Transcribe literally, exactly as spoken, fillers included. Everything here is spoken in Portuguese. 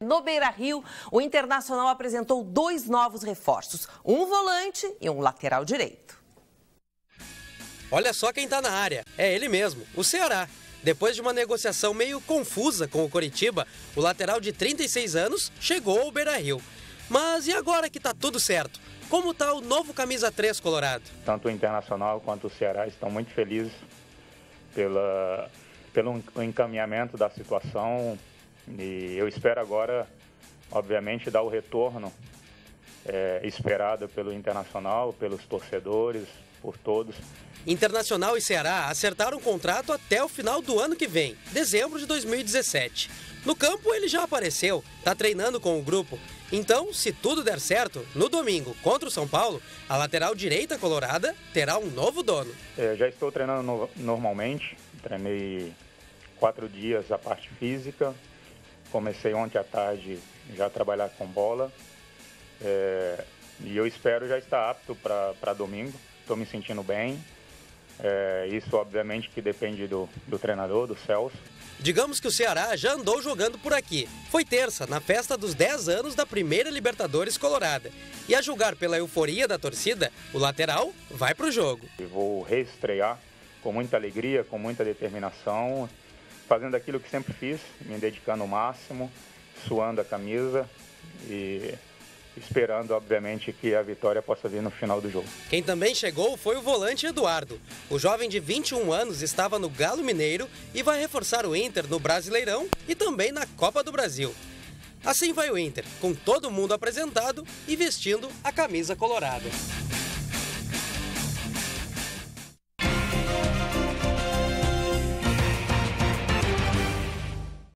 No Beira-Rio, o Internacional apresentou dois novos reforços, um volante e um lateral direito. Olha só quem está na área, é ele mesmo, o Ceará. Depois de uma negociação meio confusa com o Coritiba, o lateral de trinta e seis anos chegou ao Beira-Rio. Mas e agora que está tudo certo? Como está o novo camisa três colorado? Tanto o Internacional quanto o Ceará estão muito felizes pela, pelo encaminhamento da situação e eu espero agora, obviamente, dar o retorno é, esperado pelo Internacional, pelos torcedores, por todos. Internacional e Ceará acertaram um contrato até o final do ano que vem, dezembro de dois mil e dezessete. No campo ele já apareceu, está treinando com o grupo. Então, se tudo der certo, no domingo contra o São Paulo, a lateral direita colorada terá um novo dono. É, já estou treinando no, normalmente, treinei quatro dias a parte física, comecei ontem à tarde já a trabalhar com bola é, e eu espero já estar apto para domingo, estou me sentindo bem. É, isso obviamente que depende do, do treinador, do Celso. Digamos que o Ceará já andou jogando por aqui. Foi terça, na festa dos dez anos da primeira Libertadores Colorada. E a julgar pela euforia da torcida, o lateral vai pro jogo. Eu vou reestrear com muita alegria, com muita determinação, fazendo aquilo que sempre fiz, me dedicando ao máximo, suando a camisa e esperando, obviamente, que a vitória possa vir no final do jogo. Quem também chegou foi o volante Eduardo. O jovem de vinte e um anos estava no Galo Mineiro e vai reforçar o Inter no Brasileirão e também na Copa do Brasil. Assim vai o Inter, com todo mundo apresentado e vestindo a camisa colorada.